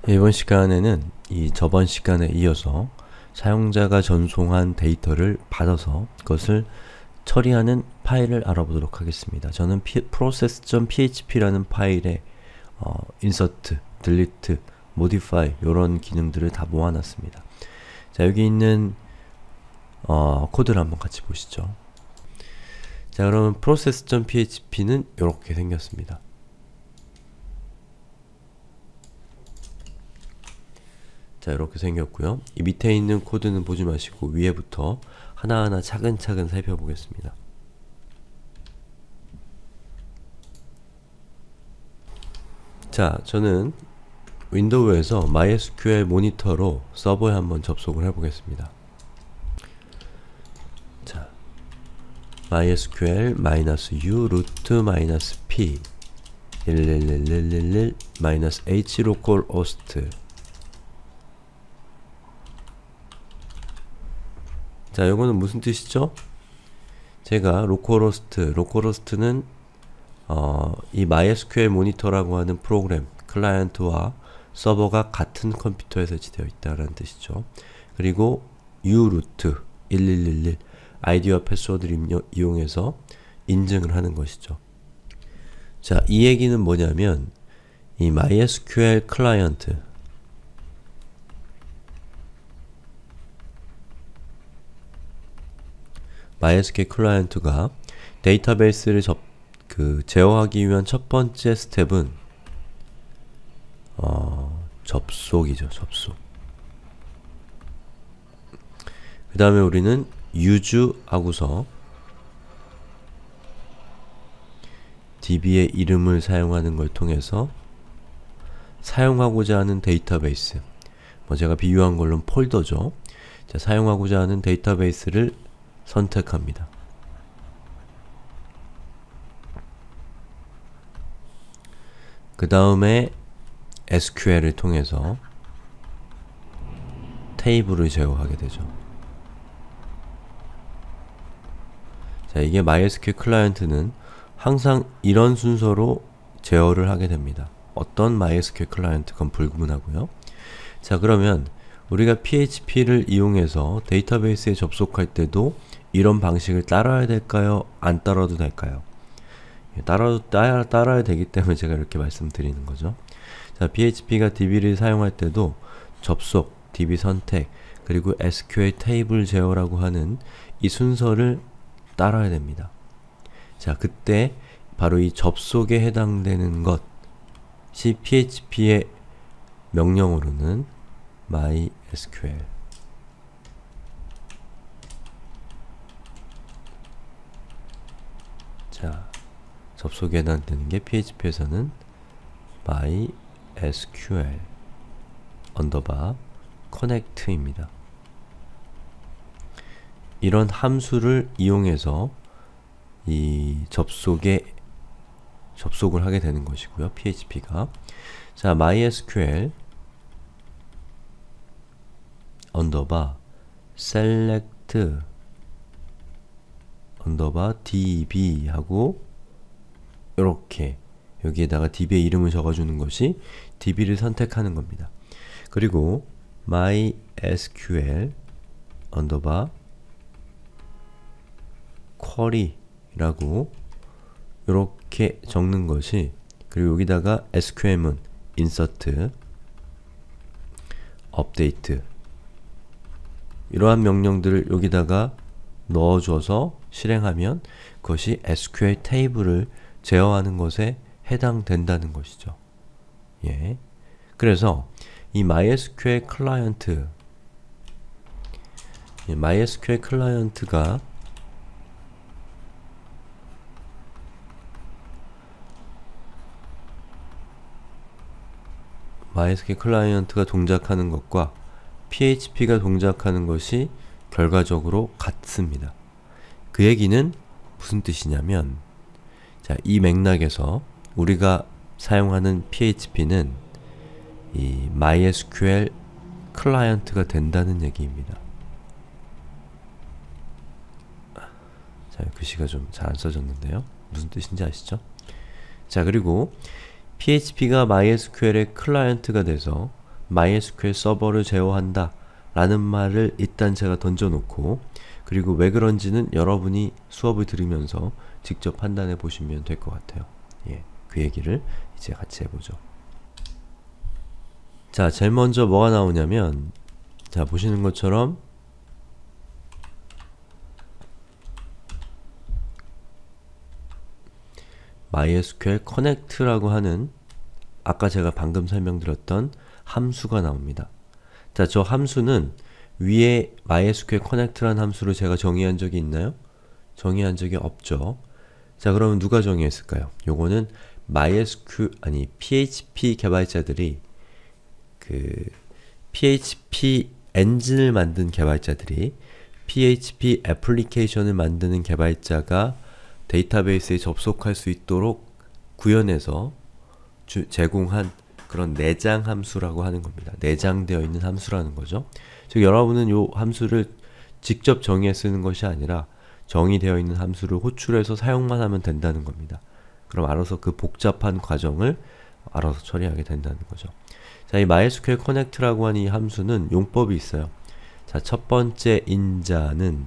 이번 시간에는 저번 시간에 이어서 사용자가 전송한 데이터를 받아서 그것을 처리하는 파일을 알아보도록 하겠습니다. 저는 process.php라는 파일에 insert, delete, modify 이런 기능들을 다 모아놨습니다. 자, 여기 있는 코드를 한번 같이 보시죠. 자, 그러면 process.php는 이렇게 생겼습니다. 자, 이렇게 생겼고요. 이 밑에 있는 코드는 보지 마시고 위에부터 하나하나 차근차근 살펴보겠습니다. 자, 저는 윈도우에서 MySQL 모니터로 서버에 한번 접속을 해보겠습니다. 자, MySQL -u root-p 11111 -h localhost. 자, 요거는 무슨 뜻이죠? 제가 로컬호스트는 이 MySQL 모니터라고 하는 프로그램, 클라이언트와 서버가 같은 컴퓨터에 설치되어 있다는 뜻이죠. 그리고 uroot 1111 아이디와 패스워드를 이용해서 인증을 하는 것이죠. 자, 이 얘기는 뭐냐면 이 MySQL 클라이언트 MySQL 클라이언트가 데이터베이스를 제어하기 위한 첫 번째 스텝은 접속이죠. 접속. 그 다음에 우리는 use 하고서 db의 이름을 사용하는 걸 통해서 사용하고자 하는 데이터베이스, 제가 비유한 걸로는 폴더죠. 자, 사용하고자 하는 데이터베이스를 선택합니다. 그 다음에 SQL을 통해서 테이블을 제어하게 되죠. 자, 이게 MySQL 클라이언트는 항상 이런 순서로 제어를 하게 됩니다. 어떤 MySQL 클라이언트건 불문하고요. 자, 그러면 우리가 PHP를 이용해서 데이터베이스에 접속할 때도 이런 방식을 따라야 될까요? 안 따라도 될까요? 따라야 되기 때문에 제가 이렇게 말씀드리는 거죠. 자, PHP가 DB를 사용할 때도 접속, DB 선택, 그리고 SQL 테이블 제어라고 하는 이 순서를 따라야 됩니다. 자, 그때 바로 이 접속에 해당되는 것이 PHP의 명령어로는 MySQL. 자, 접속에 해당되는 게 PHP에서는 MySQL _connect입니다. 이런 함수를 이용해서 이 접속을 하게 되는 것이고요. PHP가. 자, MySQL _select _db 하고 이렇게 여기에다가 db의 이름을 적어주는 것이 db를 선택하는 겁니다. 그리고 MySQL _query 라고 이렇게 적는 것이, 그리고 여기다가 SQL문 insert update 이러한 명령들을 여기다가 넣어줘서 실행하면 그것이 SQL 테이블을 제어하는 것에 해당된다는 것이죠. 예. 그래서 이 MySQL 클라이언트가 동작하는 것과 PHP가 동작하는 것이 결과적으로 같습니다. 그 얘기는 무슨 뜻이냐면, 자, 이 맥락에서 우리가 사용하는 PHP는 이 MySQL 클라이언트가 된다는 얘기입니다. 자, 글씨가 좀 잘 안 써졌는데요. 무슨 뜻인지 아시죠? 자, 그리고 PHP가 MySQL의 클라이언트가 돼서 MySQL 서버를 제어한다 라는 말을 일단 제가 던져놓고, 그리고 왜 그런지는 여러분이 수업을 들으면서 직접 판단해 보시면 될 것 같아요. 예, 그 얘기를 이제 같이 해보죠. 자, 제일 먼저 뭐가 나오냐면, 자, 보시는 것처럼 MySQL Connect라고 하는 아까 제가 방금 설명드렸던 함수가 나옵니다. 자, 저 함수는 위에 MySQL Connect라는 함수를 제가 정의한 적이 있나요? 정의한 적이 없죠. 자, 그러면 누가 정의했을까요? 요거는 PHP 개발자들이 PHP 엔진을 만든 개발자들이 PHP 애플리케이션을 만드는 개발자가 데이터베이스에 접속할 수 있도록 구현해서 제공한 그런 내장 함수라고 하는 겁니다. 내장되어 있는 함수라는 거죠. 즉 여러분은 요 함수를 직접 정의해 쓰는 것이 아니라 정의되어 있는 함수를 호출해서 사용만 하면 된다는 겁니다. 그럼 알아서 그 복잡한 과정을 알아서 처리하게 된다는 거죠. 자, 이 MySQL Connect라고 하는 이 함수는 용법이 있어요. 자, 첫 번째 인자는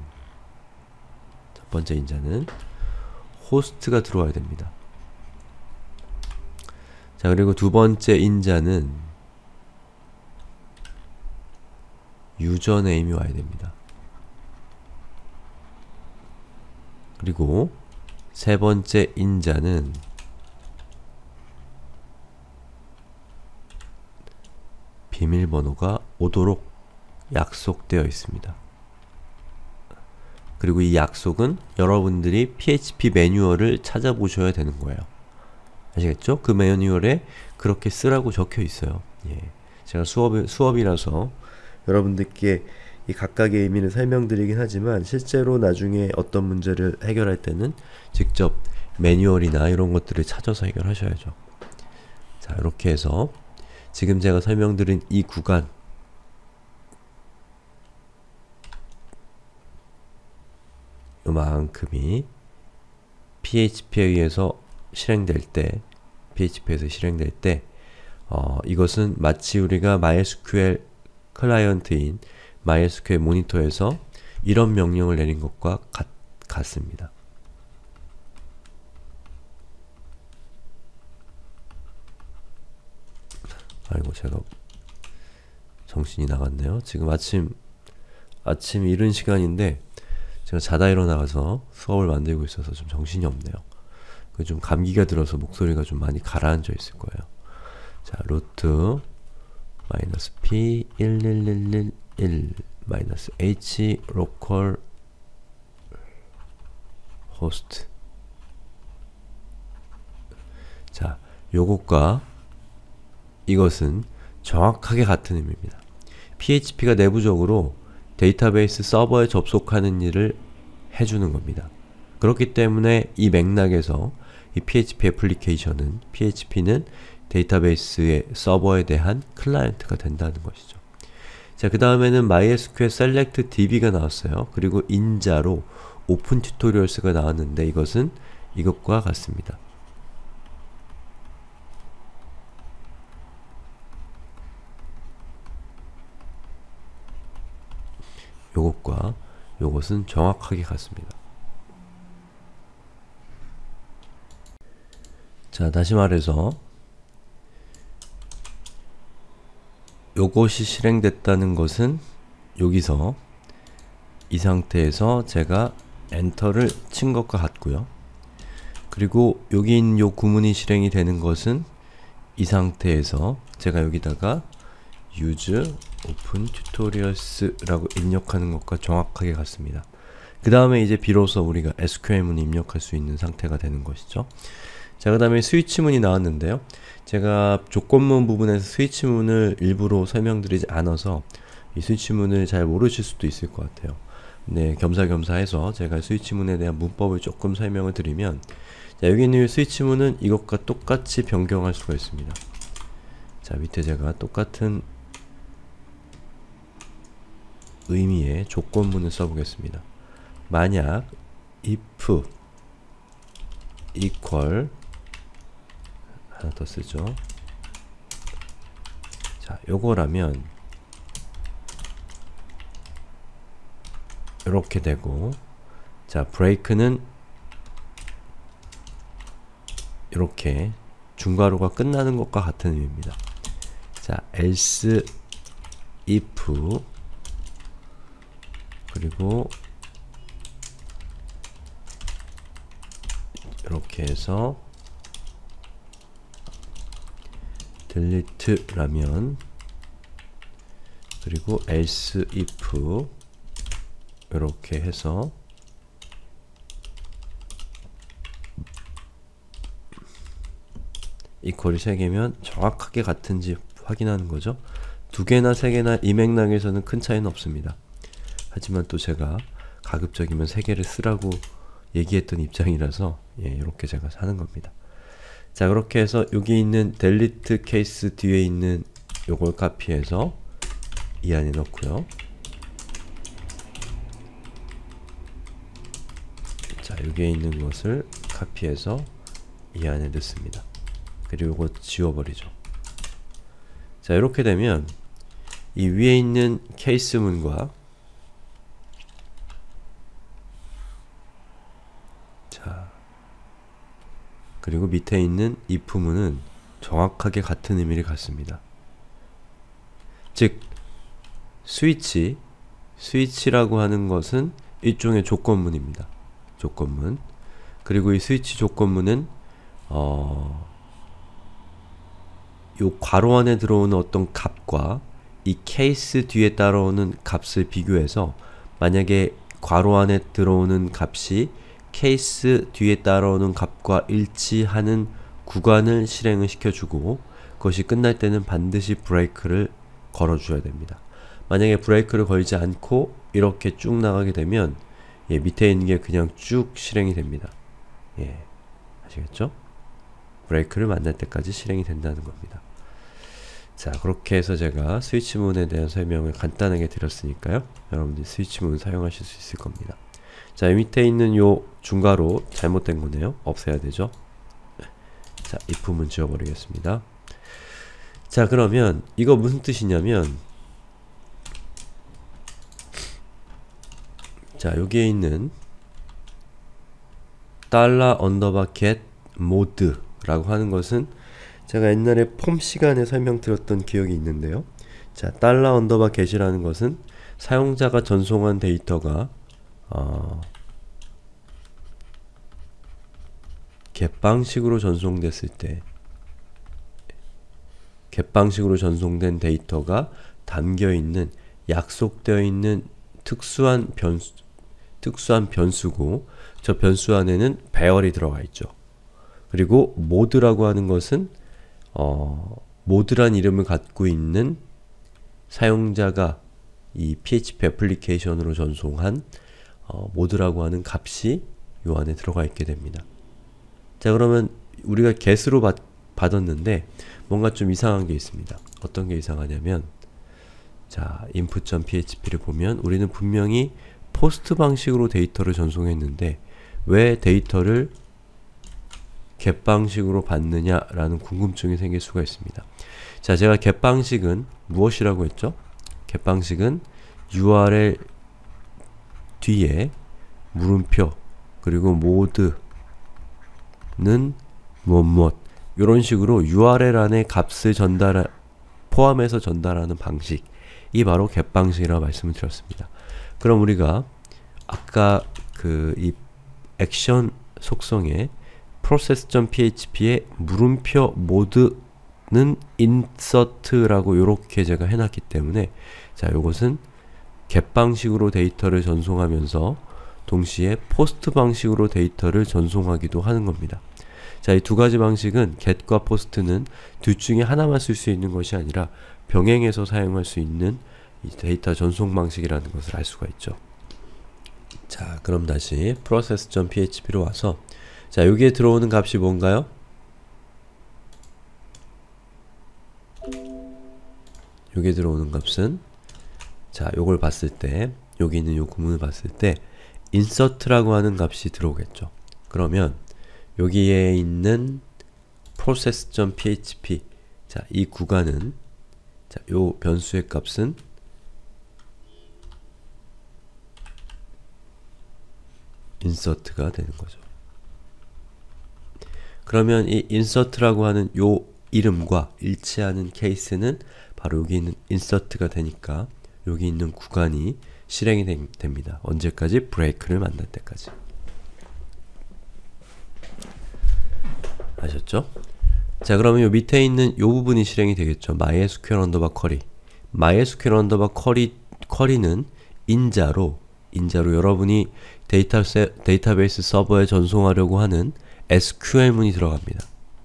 호스트가 들어와야 됩니다. 자, 그리고 두 번째 인자는 유저네임이 와야 됩니다. 그리고 세 번째 인자는 비밀번호가 오도록 약속되어 있습니다. 그리고 이 약속은 여러분들이 PHP 매뉴얼을 찾아보셔야 되는 거예요. 아시겠죠? 그 매뉴얼에 그렇게 쓰라고 적혀 있어요. 예. 제가 수업이라서 여러분들께 이 각각의 의미를 설명드리긴 하지만 실제로 나중에 어떤 문제를 해결할 때는 직접 매뉴얼이나 이런 것들을 찾아서 해결하셔야죠. 자, 이렇게 해서 지금 제가 설명드린 이 구간, 요만큼이 PHP에 의해서 실행될 때, 이것은 마치 우리가 MySQL 클라이언트인 MySQL 모니터에서 이런 명령을 내린 것과 같습니다. 아이고, 제가 정신이 나갔네요. 지금 아침 이른 시간인데 제가 자다 일어나서 수업을 만들고 있어서 좀 정신이 없네요. 좀 감기가 들어서 목소리가 좀 많이 가라앉아 있을 거예요. 자, 루트 -p 1111 -h local host. 자, 요것과 이것은 정확하게 같은 의미입니다. PHP가 내부적으로 데이터베이스 서버에 접속하는 일을 해주는 겁니다. 그렇기 때문에 이 맥락에서 이 PHP 애플리케이션은, PHP는 데이터베이스의 서버에 대한 클라이언트가 된다는 것이죠. 자, 그 다음에는 MySQL Select DB가 나왔어요. 그리고 인자로 오픈 튜토리얼스가 나왔는데 이것은 이것과 같습니다. 요것과 요것은 정확하게 같습니다. 자, 다시 말해서 요것이 실행됐다는 것은 여기서 이 상태에서 제가 엔터를 친 것과 같고요. 그리고 여기 있는 요 구문이 실행이 되는 것은 이 상태에서 제가 여기다가 use open tutorials 라고 입력하는 것과 정확하게 같습니다. 그 다음에 이제 비로소 우리가 SQL문을 입력할 수 있는 상태가 되는 것이죠. 자, 그 다음에 스위치문이 나왔는데요. 제가 조건문 부분에서 스위치문을 일부러 설명드리지 않아서 이 스위치문을 잘 모르실 수도 있을 것 같아요. 네, 겸사겸사해서 제가 스위치문에 대한 문법을 조금 설명을 드리면, 자, 여기 있는 스위치문은 이것과 똑같이 변경할 수가 있습니다. 자, 밑에 제가 똑같은 의미의 조건문을 써보겠습니다. 만약 if equal 하나 더 쓰죠. 자, 요거라면 이렇게 되고, 자, 브레이크는 이렇게 중괄호가 끝나는 것과 같은 의미입니다. 자, else if 그리고 이렇게 해서 delete라면, 그리고 else if 이렇게 해서 이퀄이 3개면 정확하게 같은지 확인하는 거죠. 2개나 3개나 이 맥락에서는 큰 차이는 없습니다. 하지만 또 제가 가급적이면 3개를 쓰라고 얘기했던 입장이라서 이렇게 제가 하는 겁니다. 자, 그렇게 해서 여기 있는 delete 케이스 뒤에 있는 요걸 카피해서 이 안에 넣고요. 자, 여기에 있는 것을 카피해서 이 안에 넣습니다. 그리고 이거 지워버리죠. 자, 이렇게 되면 이 위에 있는 케이스문과 자, 그리고 밑에 있는 if문은 정확하게 같은 의미를 갖습니다. 즉, 스위치라고 하는 것은 일종의 조건문입니다. 조건문. 그리고 이 스위치 조건문은 요 괄호 안에 들어오는 어떤 값과 이 케이스 뒤에 따라오는 값을 비교해서, 만약에 괄호 안에 들어오는 값이 케이스 뒤에 따라오는 값과 일치하는 구간을 실행을 시켜주고, 그것이 끝날 때는 반드시 브레이크를 걸어줘야 됩니다. 만약에 브레이크를 걸지 않고 이렇게 쭉 나가게 되면 밑에 있는 게 그냥 쭉 실행이 됩니다. 아시겠죠? 브레이크를 만날 때까지 실행이 된다는 겁니다. 자, 그렇게 해서 제가 스위치문에 대한 설명을 간단하게 드렸으니까요, 여러분들이 스위치문 사용하실 수 있을 겁니다. 자, 이 밑에 있는 요 중괄호 잘못된 거네요. 없애야 되죠. 자, if문 지워버리겠습니다. 자, 그러면 이거 무슨 뜻이냐면, 자, 여기에 있는 $_get mode 라고 하는 것은 제가 옛날에 폼 시간에 설명드렸던 기억이 있는데요. 자, $get이라는 것은 사용자가 전송한 데이터가 get 방식으로 전송됐을 때, get 방식으로 전송된 데이터가 담겨있는, 약속되어 있는 특수한 변수고, 저 변수 안에는 배열이 들어가 있죠. 그리고 모드라고 하는 것은 모드란 이름을 갖고 있는 사용자가 이 PHP 애플리케이션으로 전송한 모드라고 하는 값이 요 안에 들어가 있게 됩니다. 자, 그러면 우리가 get으로 받았는데 뭔가 좀 이상한 게 있습니다. 어떤 게 이상하냐면, 자, input.php를 보면 우리는 분명히 포스트 방식으로 데이터를 전송했는데 왜 데이터를 get 방식으로 받느냐라는 궁금증이 생길 수가 있습니다. 자, 제가 get 방식은 무엇이라고 했죠? get 방식은 URL 뒤에 물음표 그리고 모드는 무엇 이런 식으로 URL 안에 값을 포함해서 전달하는 방식이 바로 get 방식이라고 말씀을 드렸습니다. 그럼 우리가 아까 이 액션 속성에 process.php의 물음표 모드는 insert라고 이렇게 제가 해놨기 때문에, 자, 요것은 get 방식으로 데이터를 전송하면서 동시에 post 방식으로 데이터를 전송하기도 하는 겁니다. 자, 이 두 가지 방식은 get과 post는 둘 중에 하나만 쓸 수 있는 것이 아니라 병행해서 사용할 수 있는 이 데이터 전송 방식이라는 것을 알 수가 있죠. 자, 그럼 다시 process.php로 와서, 자, 여기에 들어오는 값이 뭔가요? 여기에 들어오는 값은, 자, 요걸 봤을 때, 여기 있는 요 구문을 봤을 때 insert라고 하는 값이 들어오겠죠. 그러면 여기에 있는 process.php, 자, 이 구간은 자, 요 변수의 값은 insert가 되는 거죠. 그러면 이 insert라고 하는 요 이름과 일치하는 케이스는 바로 여기 있는 insert가 되니까 여기 있는 구간이 실행이 됩니다. 언제까지? 브레이크를 만날 때까지. 아셨죠? 자, 그러면 요 밑에 있는 요 부분이 실행이 되겠죠. MySQL underbar query. MySQL underbar query는 인자로 여러분이 데이터베이스 서버에 전송하려고 하는 SQL문이 들어갑니다.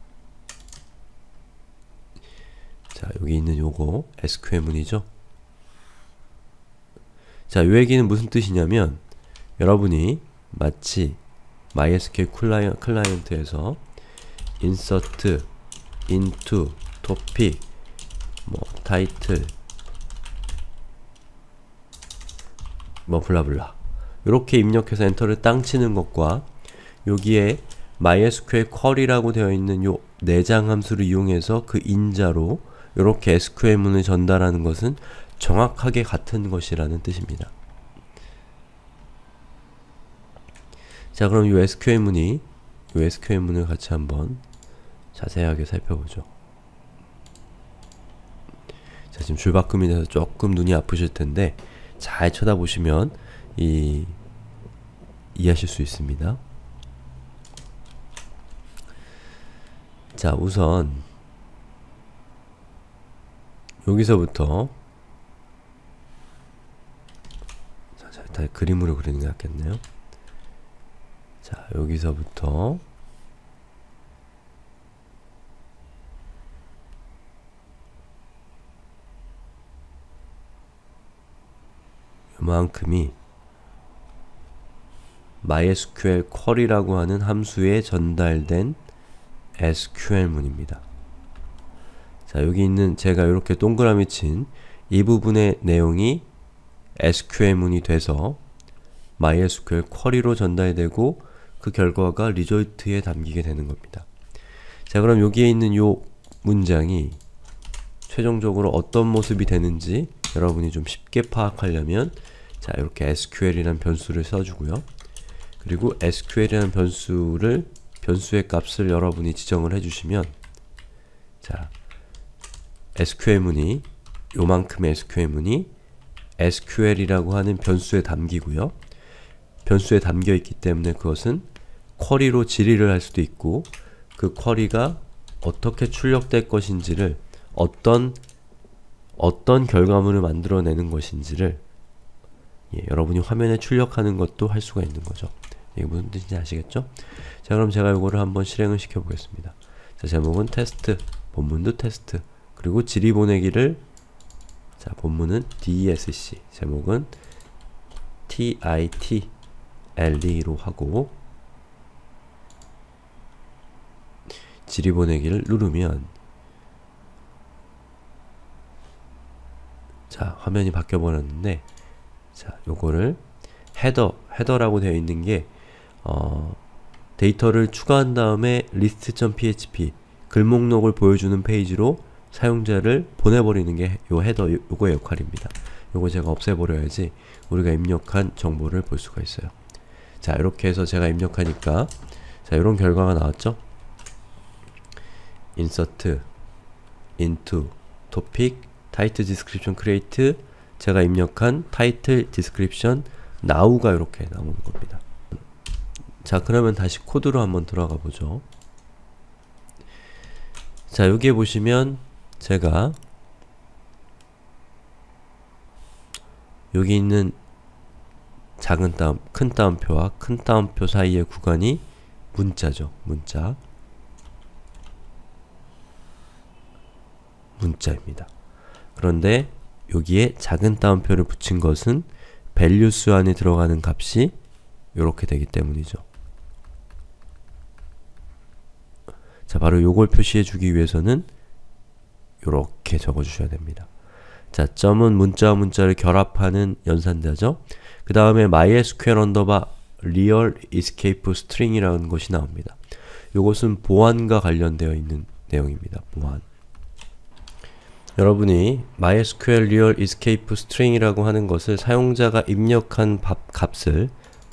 자, 여기 있는 요거 SQL문이죠. 자, 요 얘기는 무슨 뜻이냐면 여러분이 마치 MySQL 클라이언트에서 insert into topic title 블라블라 이렇게 입력해서 엔터를 땅 치는 것과 여기에 MySQL query라고 되어 있는 요 내장 함수를 이용해서 그 인자로 이렇게 SQL문을 전달하는 것은 정확하게 같은 것이라는 뜻입니다. 자, 그럼 요 SQL문을 같이 한번 자세하게 살펴보죠. 자, 지금 줄바꿈이 돼서 조금 눈이 아프실 텐데 잘 쳐다보시면 이해하실 수 있습니다. 자, 우선 여기서부터 자, 다 그림으로 그리는 게 낫겠네요. 자, 여기서부터 요만큼이 MySQL query라고 하는 함수에 전달된 SQL문입니다. 자, 여기 있는 제가 이렇게 동그라미 친 이 부분의 내용이 SQL문이 돼서 MySQL query로 전달되고 그 결과가 리졸트에 담기게 되는 겁니다. 자, 그럼 여기에 있는 요 문장이 최종적으로 어떤 모습이 되는지 여러분이 좀 쉽게 파악하려면 자, 이렇게 SQL이라는 변수를 써주고요. 그리고 SQL이라는 변수의 값을 여러분이 지정을 해주시면 자, SQL문이 요만큼의 SQL문이 SQL이라고 하는 변수에 담기고요. 변수에 담겨 있기 때문에 그것은 쿼리로 질의를 할 수도 있고 그 쿼리가 어떻게 출력될 것인지를 어떤 결과물을 만들어내는 것인지를 여러분이 화면에 출력하는 것도 할 수가 있는 거죠. 이게 무슨 뜻인지 아시겠죠? 자, 그럼 제가 이거를 한번 실행을 시켜 보겠습니다. 자, 제목은 테스트, 본문도 테스트, 그리고 질의 보내기를 자, 본문은 DESC, 제목은 TITLE로 하고 질의 보내기를 누르면 자, 화면이 바뀌어 버렸는데 자, 요거를 헤더라고 되어 있는 게 데이터를 추가한 다음에 list.php 글 목록을 보여주는 페이지로 사용자를 보내버리는 게 요 요거의 역할입니다. 요거 제가 없애버려야지 우리가 입력한 정보를 볼 수가 있어요. 자, 이렇게 해서 제가 입력하니까 자, 요런 결과가 나왔죠? insert into topic title description create 제가 입력한 title description now가 이렇게 나오는 겁니다. 자, 그러면 다시 코드로 한번 들어가 보죠. 자, 여기에 보시면 제가 여기 있는 작은 따옴, 큰 따옴표와 큰 따옴표 사이의 구간이 문자죠. 문자입니다. 그런데 여기에 작은 따옴표를 붙인 것은 values 안에 들어가는 값이 요렇게 되기 때문이죠. 자, 바로 요걸 표시해 주기 위해서는 요렇게 적어 주셔야 됩니다. 자, 점은 문자와 문자를 결합하는 연산자죠. 그 다음에 MySQL underbar real escape string이라는 것이 나옵니다. 요것은 보안과 관련되어 있는 내용입니다. 보안. 여러분이 MySQL real escape string이라고 하는 것을 사용자가 입력한 값을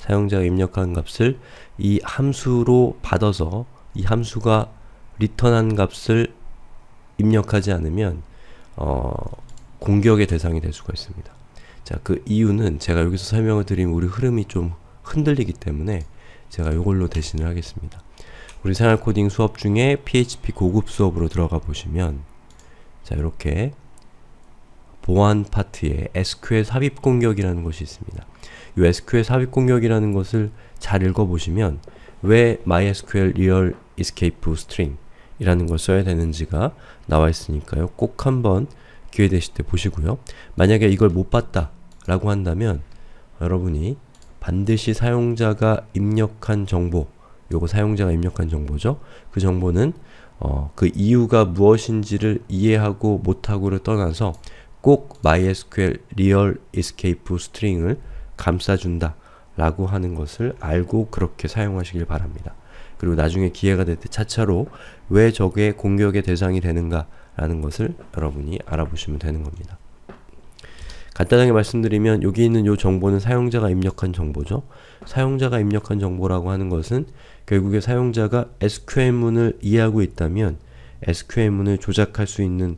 이 함수로 받아서 이 함수가 리턴한 값을 입력하지 않으면 공격의 대상이 될 수가 있습니다. 자, 그 이유는 제가 여기서 설명을 드리면 우리 흐름이 좀 흔들리기 때문에 제가 이걸로 대신을 하겠습니다. 우리 생활 코딩 수업 중에 PHP 고급 수업으로 들어가 보시면 자, 이렇게 보안 파트에 SQL 삽입 공격이라는 것이 있습니다. 이 SQL 삽입 공격이라는 것을 잘 읽어보시면 왜 MySQL real escape string 이라는 걸 써야 되는지가 나와 있으니까요. 꼭 한번 기회 되실 때 보시고요. 만약에 이걸 못 봤다 라고 한다면 여러분이 반드시 사용자가 입력한 정보, 요거 사용자가 입력한 정보죠. 그 정보는 그 이유가 무엇인지를 이해하고 못하고를 떠나서 꼭 MySQL real escape string을 감싸준다 라고 하는 것을 알고 그렇게 사용하시길 바랍니다. 그리고 나중에 기회가 될 때 차차로 왜 저게 공격의 대상이 되는가 라는 것을 여러분이 알아보시면 되는 겁니다. 간단하게 말씀드리면 여기 있는 이 정보는 사용자가 입력한 정보죠. 사용자가 입력한 정보라고 하는 것은 결국에 사용자가 SQL문을 이해하고 있다면 SQL문을 조작할 수 있는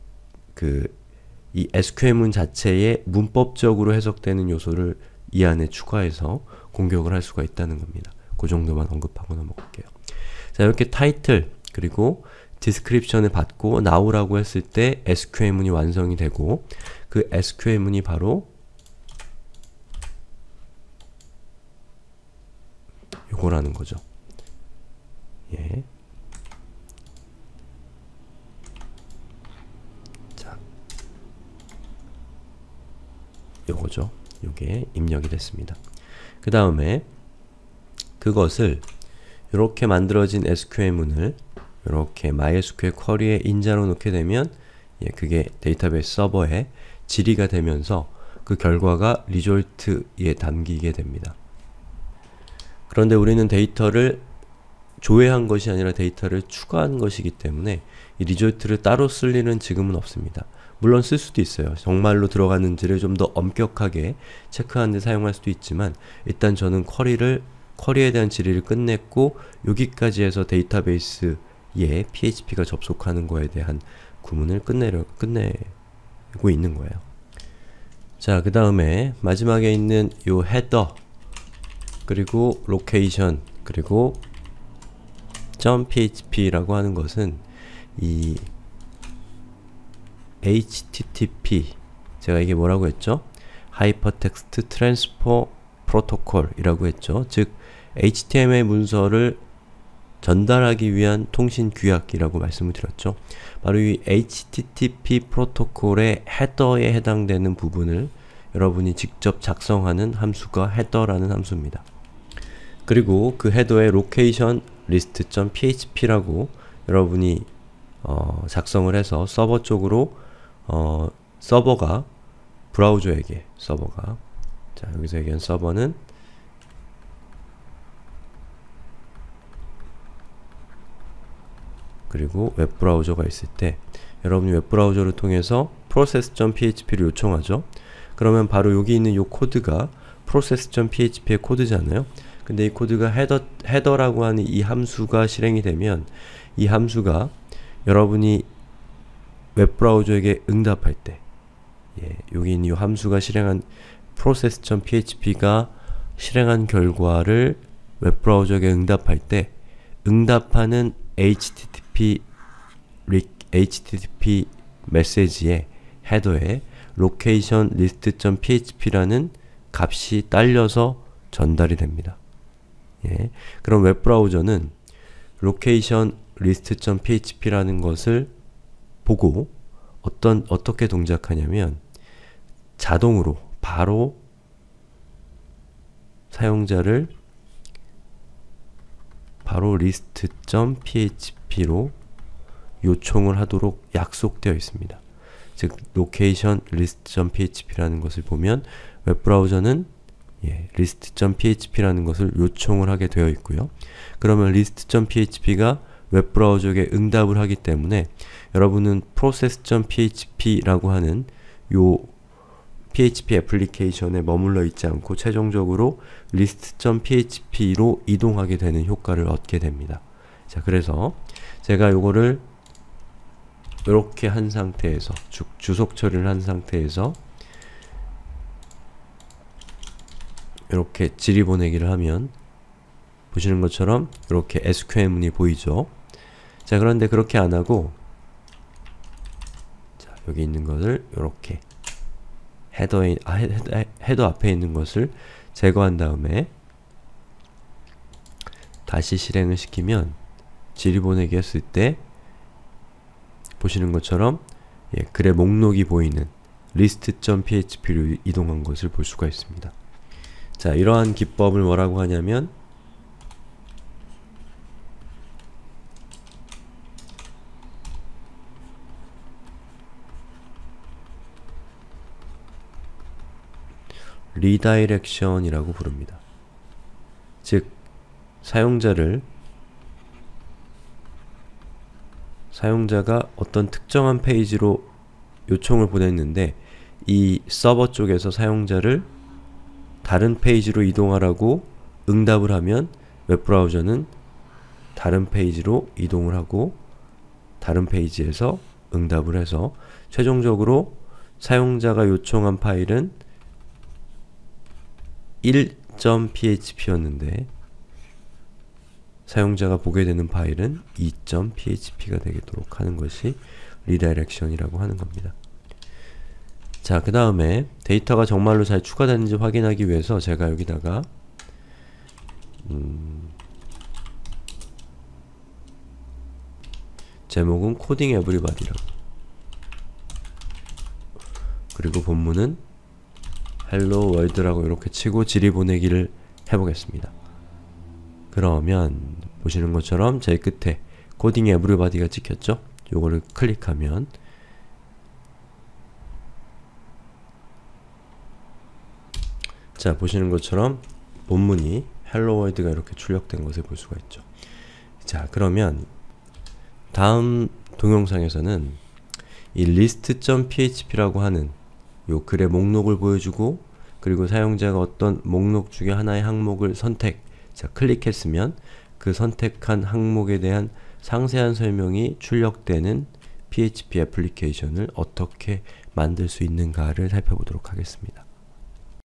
이 SQL문 자체에 문법적으로 해석되는 요소를 이 안에 추가해서 공격을 할 수가 있다는 겁니다. 그 정도만 언급하고 넘어갈게요. 자, 이렇게 타이틀 그리고 디스크립션을 받고 나오라고 했을 때 SQL문이 완성이 되고 그 SQL문이 바로 요거라는 거죠. 예. 자, 요거죠. 요게 입력이 됐습니다. 그 다음에 그것을 이렇게 만들어진 SQL문을 이렇게 MySQL 쿼리에 인자로 놓게 되면 그게 데이터베이스 서버에 질의가 되면서 그 결과가 리졸트에 담기게 됩니다. 그런데 우리는 데이터를 조회한 것이 아니라 데이터를 추가한 것이기 때문에 이 리졸트를 따로 쓸 일은 지금은 없습니다. 물론 쓸 수도 있어요. 정말로 들어갔는지를 좀 더 엄격하게 체크하는 데 사용할 수도 있지만 일단 저는 쿼리에 대한 질의를 끝냈고 여기까지 해서 데이터베이스에 PHP가 접속하는 거에 대한 구문을 끝내고 있는 거예요. 자, 그 다음에 마지막에 있는 요 헤더 그리고 로케이션 그리고 .php라고 하는 것은 이 HTTP 제가 이게 뭐라고 했죠? Hypertext Transfer Protocol 이라고 했죠. 즉 HTML 문서를 전달하기 위한 통신 규약이라고 말씀을 드렸죠. 바로 이 HTTP 프로토콜의 헤더에 해당되는 부분을 여러분이 직접 작성하는 함수가 헤더라는 함수입니다. 그리고 그 헤더에 location list.php라고 여러분이 작성을 해서 서버 쪽으로 서버가 브라우저에게 자, 여기서 얘기한 서버는 그리고 웹브라우저가 있을 때 여러분이 웹브라우저를 통해서 process.php를 요청하죠. 그러면 바로 여기 있는 이 코드가 process.php의 코드잖아요. 근데 이 코드가 헤더라고 하는 이 함수가 실행이 되면 이 함수가 여러분이 웹브라우저에게 응답할 때 여기 있는 이 함수가 실행한 process.php가 실행한 결과를 웹브라우저에게 응답할 때 응답하는 HTTP 메시지의 헤더에 location list.php라는 값이 딸려서 전달이 됩니다. 그럼 웹브라우저는 location list.php라는 것을 보고 어떻게 동작하냐면 자동으로 바로 사용자를 바로 list.php로 요청을 하도록 약속되어 있습니다. 즉 location list.php라는 것을 보면 웹브라우저는 list.php라는 것을 요청을 하게 되어 있고요. 그러면 list.php가 웹브라우저에게 응답을 하기 때문에 여러분은 process.php라고 하는 요 PHP 애플리케이션에 머물러 있지 않고 최종적으로 list.php로 이동하게 되는 효과를 얻게 됩니다. 자, 그래서 제가 요거를 이렇게 한 상태에서 주석 처리를 한 상태에서 이렇게 질의보내기를 하면 보시는 것처럼 이렇게 SQL문이 보이죠. 자, 그런데 그렇게 안하고 자, 여기 있는 것을 이렇게 헤더 앞에 있는 것을 제거한 다음에 다시 실행을 시키면 질의보내기 했을 때 보시는 것처럼 글의 목록이 보이는 list.php로 이동한 것을 볼 수가 있습니다. 자, 이러한 기법을 뭐라고 하냐면 리다이렉션이라고 부릅니다. 즉, 사용자가 어떤 특정한 페이지로 요청을 보냈는데 이 서버 쪽에서 사용자를 다른 페이지로 이동하라고 응답을 하면 웹브라우저는 다른 페이지로 이동을 하고 다른 페이지에서 응답을 해서 최종적으로 사용자가 요청한 파일은 1.php였는데 사용자가 보게 되는 파일은 2.php가 되도록 하는 것이 리다이렉션이라고 하는 겁니다. 자, 그 다음에 데이터가 정말로 잘 추가되는지 확인하기 위해서 제가 여기다가 제목은 코딩 에브리바디라고, 그리고 본문은 헬로 월드라고 이렇게 치고 질의보내기를 해보겠습니다. 그러면 보시는 것처럼 제일 끝에 코딩 에브리바디가 찍혔죠? 요거를 클릭하면 자, 보시는 것처럼 본문이 헬로 월드가 이렇게 출력된 것을 볼 수가 있죠. 자, 그러면 다음 동영상에서는 이 list.php라고 하는 요 글의 목록을 보여주고 그리고 사용자가 어떤 목록 중에 하나의 항목을 클릭했으면 그 선택한 항목에 대한 상세한 설명이 출력되는 PHP 애플리케이션을 어떻게 만들 수 있는가를 살펴보도록 하겠습니다.